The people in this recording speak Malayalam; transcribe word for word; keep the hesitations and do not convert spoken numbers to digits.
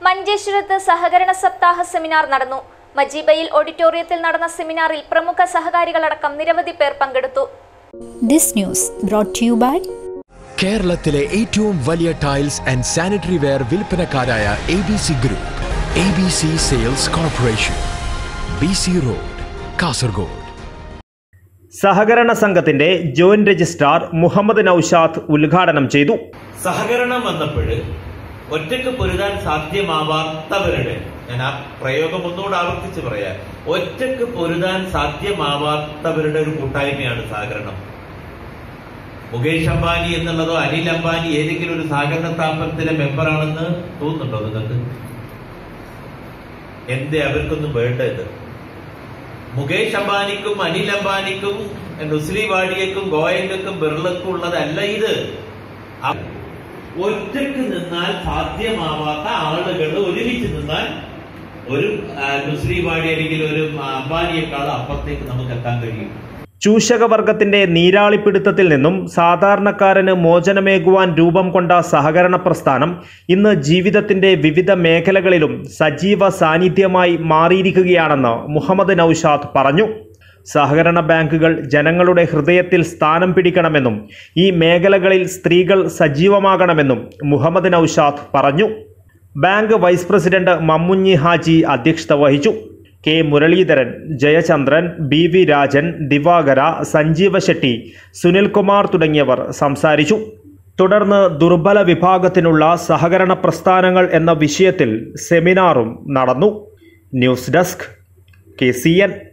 മഞ്ചേശ്വരത്ത് സഹകരണ സപ്താഹ സെമിനാർ നടന്നു. മജീബയിൽ ഓഡിറ്റോറിയത്തിൽ നടന്ന സെമിനാറിൽ പ്രമുഖ സഹകാരികളടക്കം നിരവധി പേർ പങ്കെടുത്തു. This news brought to you by കേരളത്തിലെ ഏറ്റവും വലിയ ടൈൽസ് ആൻഡ് സാനിറ്ററി വെയർ വിൽപ്പനക്കാരായ A B C group, A B C sales corporation, B C road, Kasaragod. സഹകരണ സംഘത്തിന്റെ ജോയിന്റ് രജിസ്ട്രാർ മുഹമ്മദ് നൌഷാദ് ഉദ്ഘാടനം ചെയ്തു. സഹകരണം വന്നപ്പോൾ ഒറ്റക്ക് പൊരുതാൻ സാധ്യമാവാത്തവരുടെ, ഞാൻ ആ പ്രയോഗം ഒന്നുകൂടെ ആവർത്തിച്ച് പറയാം, ഒറ്റക്ക് പൊരുതാൻ സാധ്യമാവാത്തവരുടെ ഒരു കൂട്ടായ്മയാണ് സഹകരണം. മുകേഷ് അംബാനി എന്നുള്ളതോ അനിൽ അംബാനി ഏതെങ്കിലും ഒരു സഹകരണ സ്ഥാപനത്തിലെ മെമ്പറാണെന്ന് തോന്നുന്നുണ്ടോ നിങ്ങൾക്ക്? എന്തേ അവർക്കൊന്നും വേണ്ടത്? മുകേഷ് അംബാനിക്കും അനിൽ അംബാനിക്കും നുസ്ലി വാഡിയക്കും ഗോയങ്കക്കും ബിർളക്കും ഉള്ളതല്ല ഇത്. ഒറ്റക്ക് നിന്നാൽ സാധ്യമാവാത്ത ആളുകൾ ഒരുമിച്ച് നിന്നാൽ ഒരു നുസ്ലി വാഡി അല്ലെങ്കിൽ ഒരു അംബാനിയേക്കാൾ അപ്പുറത്തേക്ക് നമുക്ക് എത്താൻ കഴിയും. ചൂഷകവർഗത്തിന്റെ നീരാളിപ്പിടുത്തത്തിൽ നിന്നും സാധാരണക്കാരന് മോചനമേകുവാൻ രൂപം കൊണ്ട സഹകരണ പ്രസ്ഥാനം ഇന്ന് ജീവിതത്തിന്റെ വിവിധ മേഖലകളിലും സജീവ സാന്നിധ്യമായി മാറിയിരിക്കുകയാണെന്ന് മുഹമ്മദ് നൌഷാദ് പറഞ്ഞു. സഹകരണ ബാങ്കുകൾ ജനങ്ങളുടെ ഹൃദയത്തിൽ സ്ഥാനം പിടിക്കണമെന്നും ഈ മേഖലകളിൽ സ്ത്രീകൾ സജീവമാകണമെന്നും മുഹമ്മദ് നൌഷാദ് പറഞ്ഞു. Bank vice president Mammunhi Haji അധ്യക്ഷത വഹിച്ചു. K Muraleedharan, Jayachandran, B V Rajan, Divakara, Sanjeeva Shetty, Sunilkumar തുടങ്ങിയവർ സംസാരിച്ചു. തുടർന്ന് ദുർബല വിഭാഗത്തിനുള്ള സഹകരണ പ്രസ്ഥാനങ്ങൾ എന്ന വിഷയത്തിൽ സെമിനാറും നടന്നു. News desk, K C N.